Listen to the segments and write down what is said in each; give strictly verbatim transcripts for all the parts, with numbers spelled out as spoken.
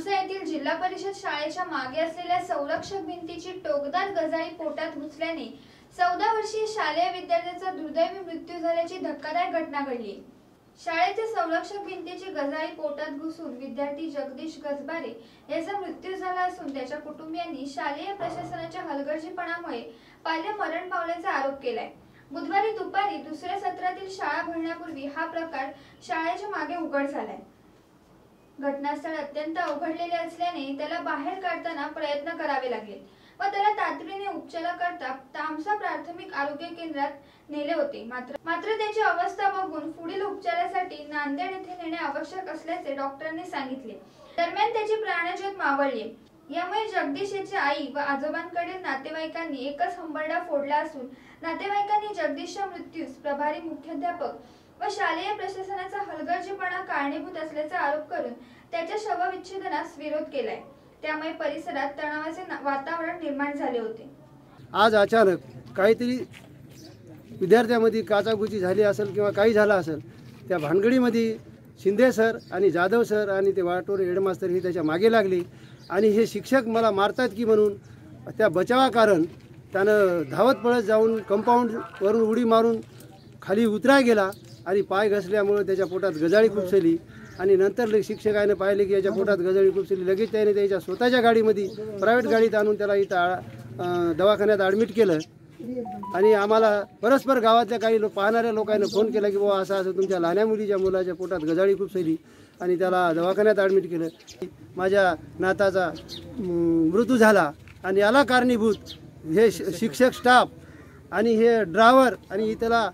तामसा येथील जिल्हा परिषद शाळेच्या मागे असलेल्या संरक्षक भिंतीची टोकदार गजाळी पोटात घुसल्याने चौदा वर्षीय शालेय विद्यार्थ्याचा दुर्दैवी मृत्यू झाल्याची धक्कादायक घटना घडली। शाळेच्या संरक्षक भिंतीची गजाळी पोटात घुसून विद्यार्थी जगदीश गजबारे याचा मृत्यू झाला असून त्याच्या कुटुंबियांनी शालेय प्रशासनाच्या हलगर्जीपणामुळे पाल्य मरण पावल्याचा आरोप केलाय। बुधवारी दुपारी दुसऱ्या सत्रातील शाळा भरण्यापूर्वी हा प्रकार शाळेच्या मागे उघड झालाय। घटनास्थळ अत्यंत अवघडलेले असल्याने त्याला बाहेर काढताना प्रयत्न करावे लागले व त्याला तातडीने उपचाराकरता तामसा प्राथमिक आरोग्य केंद्रात नेले होते। मात्र मात्र त्याची अवस्था बघून पुढील उपचारासाठी नांदेड येथे नेणे आवश्यक असल्याचे डॉक्टरांनी सांगितले। दरम्यान त्याची प्राणज्योत मावळली। यामुळे जगदीश याची आई व आजोबांकडील नातेवाईकांनी एकच हंबरडा फोडला असून नातेवाईकांनी जगदीशच्या मृत्यूस प्रभारी मुख्याध्यापक व शालेय प्रशासनाचा हलगर्जीपणा कारणीभूत असल्याचा आरोप करून त्याच्या शवविच्छेदनास विरोध केलाय। त्यामुळे परिसरात तणावाचे वातावरण निर्माण झाले होते। आज अचानक काहीतरी विद्यार्थ्यांमध्ये काचाकुची झाली असेल किंवा काही झालं असेल, त्या भानगडीमध्ये शिंदे सर आणि जाधव सर आणि ते वाटोरे हेडमास्तर ही त्याच्या मागे लागली आणि हे शिक्षक मला मारतात की म्हणून त्या बचावा कारण त्यानं धावत पळत जाऊन कंपाऊंडवरून उडी मारून खाली उतराय गेला आणि पाय घसल्यामुळे त्याच्या पोटात गजाळी खुपसली आणि नंतर शिक्षकाने पाहिले की याच्या पोटात गजाळी खुपसली। लगेच त्याने त्याच्या स्वतःच्या गाडीमध्ये प्रायव्हेट गाडीत आणून त्याला इथं दवाखान्यात ॲडमिट केलं आणि आम्हाला परस्पर गावातल्या काही लोक पाहणाऱ्या लोकांनी फोन केला की बाबा असं असं तुमच्या लहान्या मुलीच्या मुलाच्या पोटात गजाळी खुपसली आणि त्याला दवाखान्यात ॲडमिट केलं। माझ्या नाताचा मृत्यू झाला आणि याला कारणीभूत हे शिक्षक स्टाफ आणि हे ड्रायव्हर आणि इथला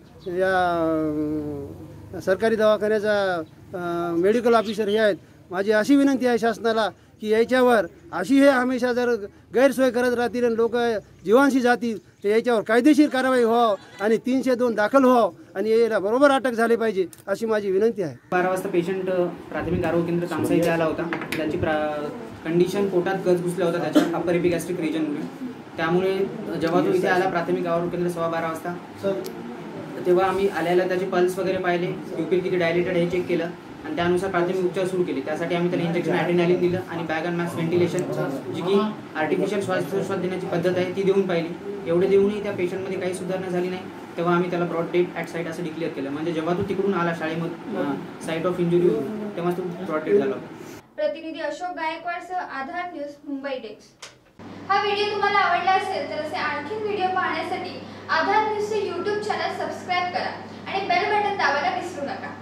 या सरकारी दवाखान्याचा मेडिकल ऑफिसर हे आहेत। माझी अशी विनंती आहे शासनाला की याच्यावर अशी हे हमेशा जर गैरसोय करत राहतील आणि लोक जीवांशी जातील तर याच्यावर कायदेशीर कारवाई व्हावं आणि तीनशे दोन दाखल व्हावं आणि याला बरोबर अटक झाली पाहिजे अशी माझी विनंती आहे। बारा वाजता पेशंट प्राथमिक आरोग्य केंद्र तामसा इथे आला होता। त्याची कंडिशन पोटात गज घुसला होता त्याच्या अपर एपिगॅस्ट्रिक रिजनमुळे। त्यामुळे जेव्हा तो इथे आला प्राथमिक आरोग्य केंद्र सव्वा बारा वाजता तेव्हा आम्ही आल्याला त्याचे पल्स वगैरे पाहिले, प्युपिल किती डायलेटेड हे चेक केलं आणि त्यानुसार प्राथमिक उपचार सुरू केले। त्यासाठी आम्ही त्याला इंजेक्शन ॲड्रेनालिन दिलं आणि बॅग अँड मास्क व्हेंटिलेशन जी की आर्टिफिशियल श्वासोच्छ्वास देण्याची पद्धत आहे ती देऊन पाहिली। एवढे देऊनही त्या पेशंटमध्ये काही सुधारणा झाली नाही। तेव्हा आम्ही त्याला ब्रॉड डेथ ॲट साईट असं डिक्लेअर केलं, म्हणजे जेव्हा तो तिकडून आला शाळेमध्ये साईट ऑफ इंजुरी तेव्हा तो ब्रॉड डेथ झाला। प्रतिनिधी अशोक गायकवाडसह आधार न्यूज मुंबई डेस्क। हा व्हिडिओ तुम्हाला आवडला असेल तर असे आणखी व्हिडिओ पाहण्यासाठी आधार न्यूजचे यूट्यूब चॅनल सबस्क्राइब करा आणि बेल बटन दाबायला विसरू नका।